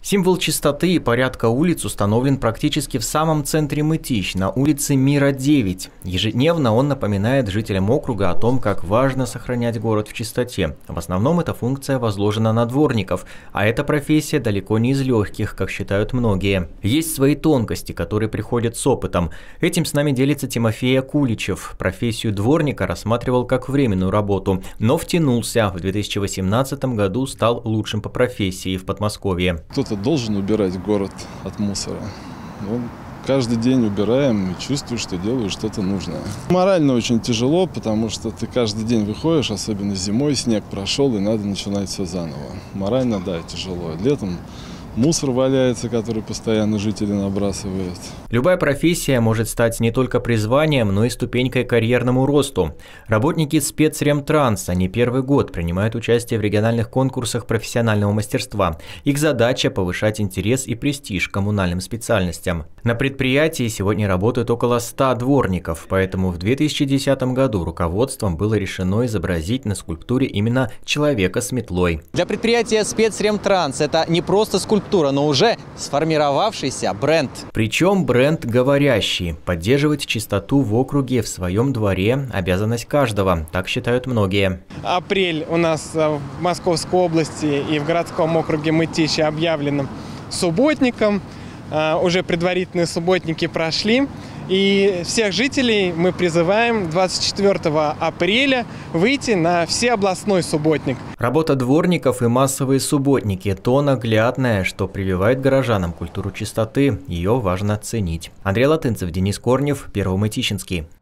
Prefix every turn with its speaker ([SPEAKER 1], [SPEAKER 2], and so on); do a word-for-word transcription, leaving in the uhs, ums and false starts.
[SPEAKER 1] Символ чистоты и порядка улиц установлен практически в самом центре Мытищ, на улице Мира девять. Ежедневно он напоминает жителям округа о том, как важно сохранять город в чистоте. В основном эта функция возложена на дворников, а эта профессия далеко не из легких, как считают многие. Есть свои тонкости, которые приходят с опытом. Этим с нами делится Тимофей Акуличев. Профессию дворника рассматривал как временную работу, но втянулся. В две тысячи восемнадцатом году стал лучшим по профессии в Подмосковье.
[SPEAKER 2] Кто-то должен убирать город от мусора. Ну, каждый день убираем и чувствую, что делаю что-то нужное. Морально очень тяжело, потому что ты каждый день выходишь, особенно зимой, снег прошел, и надо начинать все заново. Морально, да, тяжело. Летом мусор валяется, который постоянно жители набрасывают.
[SPEAKER 1] Любая профессия может стать не только призванием, но и ступенькой к карьерному росту. Работники спецремтранса не первый год принимают участие в региональных конкурсах профессионального мастерства. Их задача – повышать интерес и престиж коммунальным специальностям. На предприятии сегодня работают около ста дворников, поэтому в две тысячи десятом году руководством было решено изобразить на скульптуре именно человека с метлой.
[SPEAKER 3] Для предприятия спецремтранс это не просто скульптура, но уже сформировавшийся бренд.
[SPEAKER 1] Причем бренд говорящий. Поддерживать чистоту в округе, в своем дворе – обязанность каждого, так считают многие.
[SPEAKER 4] Апрель у нас в Московской области и в городском округе Мытищи объявлен субботником. Уже предварительные субботники прошли. И всех жителей мы призываем двадцать четвёртого апреля выйти на всеобластной субботник.
[SPEAKER 1] Работа дворников и массовые субботники – то наглядное, что прививает горожанам культуру чистоты. Ее важно ценить. Андрей Латынцев, Денис Корнев, Первомытищинский.